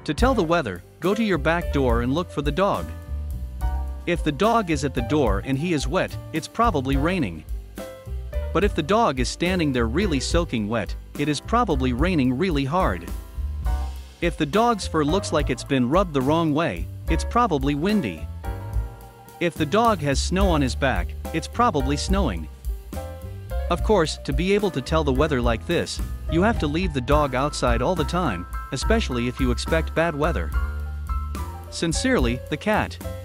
To tell the weather, go to your back door and look for the dog. If the dog is at the door and he is wet, it's probably raining. But if the dog is standing there really soaking wet, it is probably raining really hard. If the dog's fur looks like it's been rubbed the wrong way, it's probably windy. If the dog has snow on his back, it's probably snowing. Of course, to be able to tell the weather like this, you have to leave the dog outside all the time, especially if you expect bad weather. Sincerely, the cat.